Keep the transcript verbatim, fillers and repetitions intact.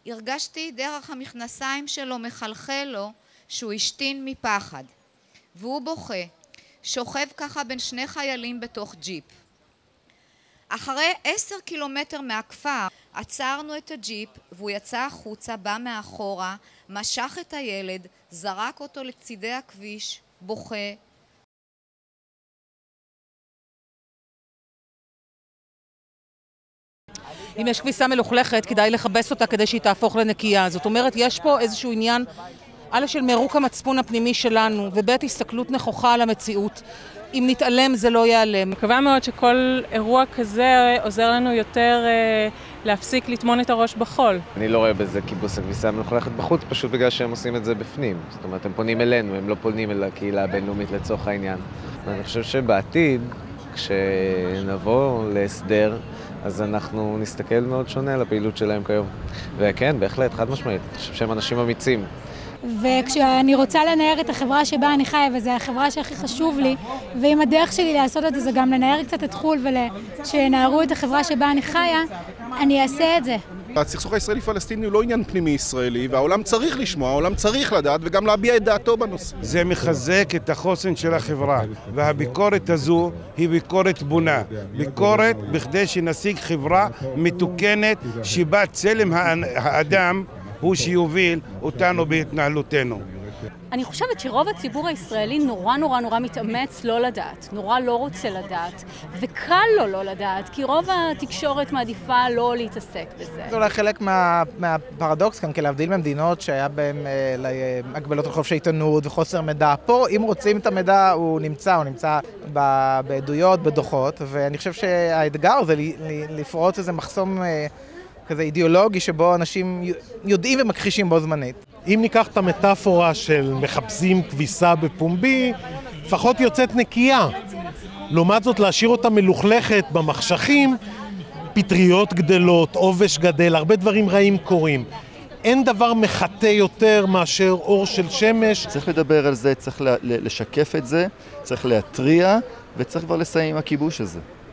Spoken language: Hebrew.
הרגשתי דרך המכנסיים שלו מחלחל לו שהוא השתין מפחד. והוא בוכה, שוכב ככה בין שני חיילים בתוך ג'יפ. אחרי עשר קילומטר מהכפר עצרנו את הג'יפ והוא יצא החוצה, בא מאחורה, משך את הילד, זרק אותו לצידי הכביש, בוכה. אם יש כביסה מלוכלכת, כדאי לחבס אותה כדי שהיא תהפוך לנקייה. זאת אומרת, יש פה איזשהו עניין, א' של מירוק המצפון הפנימי שלנו, וב' הסתכלות נכוחה על המציאות. אם נתעלם זה לא ייעלם. מקווה מאוד שכל אירוע כזה עוזר לנו יותר אה, להפסיק לטמון את הראש בחול. אני לא רואה בזה כיבוס הכביסה המלוכלכת בחוץ, פשוט בגלל שהם עושים את זה בפנים. זאת אומרת, הם פונים אלינו, הם לא פונים אל הקהילה הבינלאומית לצורך העניין. ואני חושב שבעתיד, כשנבוא להסדר, אז אנחנו נסתכל מאוד שונה על הפעילות שלהם כיום. וכן, בהחלט, חד משמעית. אני חושב שהם אנשים אמיצים. וכשאני רוצה לנער את החברה שבה אני חיה, וזו החברה שהכי חשוב לי, ואם הדרך שלי לעשות את זה זה גם לנער קצת את חול ושינערו את החברה שבה אני חיה, אני אעשה את זה. הסכסוך הישראלי-פלסטיני הוא לא עניין פנימי ישראלי, והעולם צריך לשמוע, העולם צריך לדעת וגם להביע את דעתו בנושא. זה מחזק את החוסן של החברה, והביקורת הזו היא ביקורת בונה. ביקורת בכדי שנשיג חברה מתוקנת שבה צלם האדם הוא שיוביל אותנו בהתנהלותנו. אני חושבת שרוב הציבור הישראלי נורא נורא נורא מתאמץ לא לדעת, נורא לא רוצה לדעת, וקל לו לא לדעת, כי רוב התקשורת מעדיפה לא להתעסק בזה. זה אולי חלק מה, מהפרדוקס כאן, כי להבדיל ממדינות שהיה בהם אה, הגבלות על חופש העיתונות וחוסר מידע. פה, אם רוצים את המידע, הוא נמצא, הוא נמצא ב, בעדויות, בדוחות, ואני חושב שהאתגר זה לפרוץ איזה מחסום אה, כזה אידיאולוגי שבו אנשים יודעים ומכחישים בו זמנית. אם ניקח את המטאפורה של מחפשים כביסה בפומבי, לפחות יוצאת נקייה. לעומת זאת, להשאיר אותה מלוכלכת במחשכים, פטריות גדלות, עובש גדל, הרבה דברים רעים קורים. אין דבר מחטא יותר מאשר אור של שמש. צריך לדבר על זה, צריך לשקף את זה, צריך להטריע, וצריך כבר לסיים עם הכיבוש הזה.